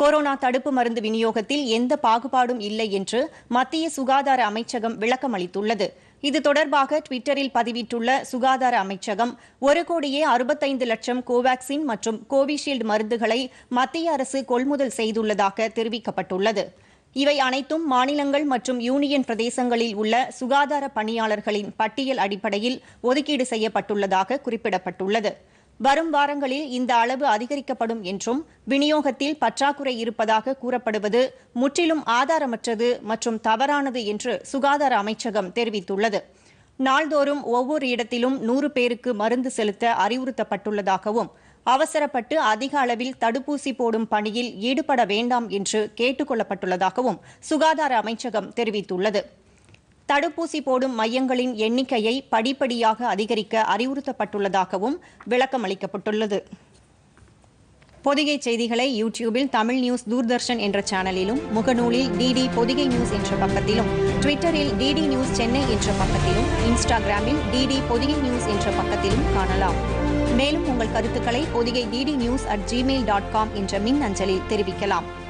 Corona தடுப்பு மருந்து விநியோகத்தில் எந்த பாகுபாடும் இல்லை என்று மத்திய சுகாதார அமைச்சகம் விளக்கம் அளித்துள்ளது. இது தொடர்பாக டுவிட்டரில் பதிவிட்டுள்ள சுகாதார அமைச்சகம் 1,65,00,000 கோவாக்சின் மற்றும் கோவிஷீல்டு மருந்துகளை மத்திய அரசு கொள்முதல் செய்துள்ளதாக தெரிவிக்கப்பட்டுள்ளது. இவை அனைத்தும் மாநிலங்கள் மற்றும் யூனியன் பிரதேசங்களில் உள்ள சுகாதார பணியாளர்களின் பட்டியல் அடிப்படையில் ஒதுக்கீடு செய்யப்பட்டுள்ளதாக குறிப்பிடப்பட்டுள்ளது. வரும் வாரங்களில் இந்த அளவு அதிகரிக்கப்படும் என்றும் விநியோகத்தில் பற்றாக்குறை இருப்பதாக கூறப்படுவது முற்றிலும் ஆதாரமற்றது மற்றும் தவறானது என்று சுகாதார அமைச்சகம் தெரிவித்துள்ளது. நாள்தோறும் ஒவ்வொரு இடத்திலும் 100 பேருக்கு மருந்து செலுத்த அறிவுறுத்தப்பட்டுள்ளதாகவும் அவசரப்பட்டு அதிக அளவில் தடுப்பூசி போடும் பணியில் ஈடுபட வேண்டாம் என்று கேட்டுக் கொள்ளப்பட்டுள்ளதாகவும் சுகாதார அமைச்சகம் தெரிவித்துள்ளது. தடுப்பூசி போடும் மையங்களின் எண்ணிக்கையை படிப்படியாக அதிகரிக்க அறிவுறுத்தப்பட்டுள்ளதாகவும் விளக்கம் அளிக்கப்பட்டுள்ளது. பொதிகை செய்திகளை யூடியூபில் தமிழ் நியூஸ் தூர்தர்ஷன் என்ற சேனலிலும், முகநூலில் டிடி பொதிகை நியூஸ் என்ற பக்கத்திலும், ட்விட்டரில் டிடி நியூஸ் சென்னை என்ற பக்கத்திலும், இன்ஸ்டாகிராமில் டிடி பொதிகை நியூஸ் என்ற பக்கத்திலும் காணலாம். மேலும் உங்கள் கருத்துக்களை பொதிகை DDnews@gmail.com என்ற மின் அஞ்சலில் தெரிவிக்கலாம்.